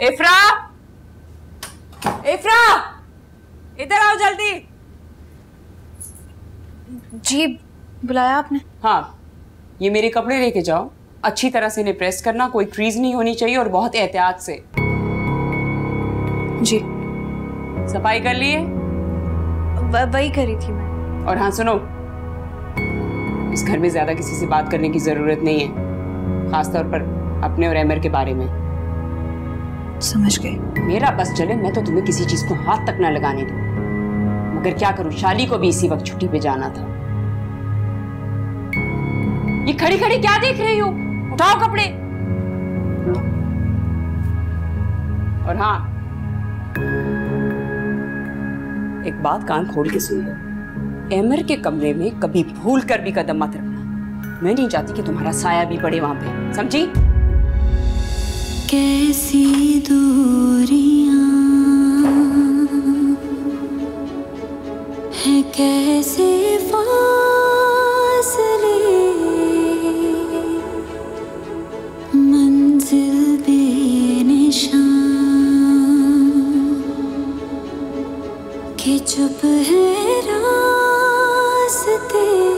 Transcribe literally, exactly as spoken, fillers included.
इफ्रा, इफ्रा, इधर आओ जल्दी। जी, बुलाया आपने? हाँ, ये मेरे कपड़े लेके जाओ, अच्छी तरह से इन्हें प्रेस करना, कोई क्रीज नहीं होनी चाहिए और बहुत एहतियात से। जी। सफाई कर लिए? वही करी थी मैं। और हाँ सुनो, इस घर में ज्यादा किसी से बात करने की जरूरत नहीं है, खासतौर पर अपने और एमर के बारे में। समझ गए। मेरा बस चले, मैं तो तुम्हें किसी चीज को हाथ तक ना लगाने दूं, मगर क्या करूं, शाली को भी इसी वक्त छुट्टी पे जाना था। ये खड़ी खड़ी क्या देख रही हो, उठाओ कपड़े। और हाँ, एक बात कान खोल के सुन लो, एमर के कमरे में कभी भूल कर भी कदम मत रखना। मैं नहीं चाहती कि तुम्हारा साया भी पड़े वहां पे, समझी? कैसी दूरियां हैं, कैसे फासले, मंजिल बेनिशान के चुप है रास्ते।